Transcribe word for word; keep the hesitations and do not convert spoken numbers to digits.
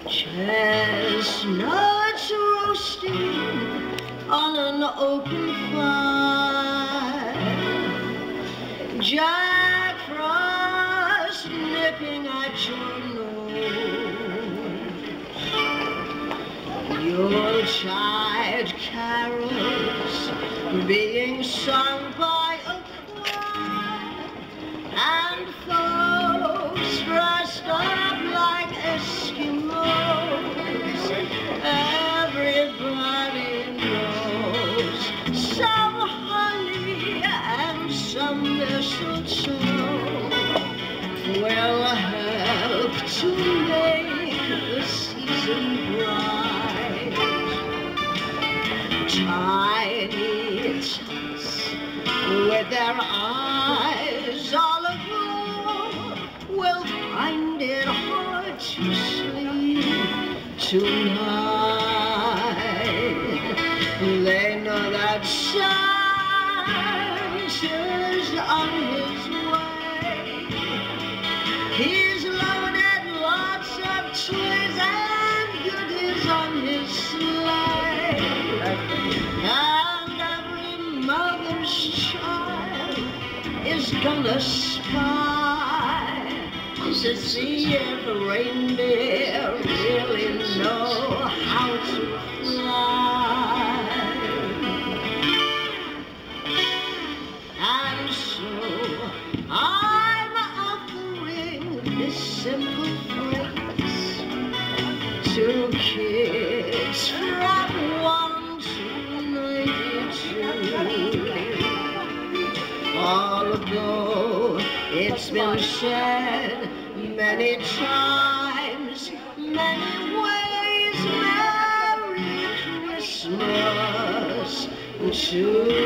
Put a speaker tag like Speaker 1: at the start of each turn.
Speaker 1: Chestnuts roasting on an open fire, Jack Frost nipping at your nose, Yuletide carols being sung by a choir, and folks dressed up like Eskimos. Everybody knows some honey and some mistletoe will help to make the season bright. Tiny tots with their eyes all aglow will find it hard to sleep tonight. They know that Santa's on his way. He's loaded lots of toys and goodies on his sleigh, and every mother's child is gonna spy to see if reindeer really know how to fly. And so I'm offering this simple phrase to kids from one to ninety-two. Although it's been said many times, many ways, Merry Christmas to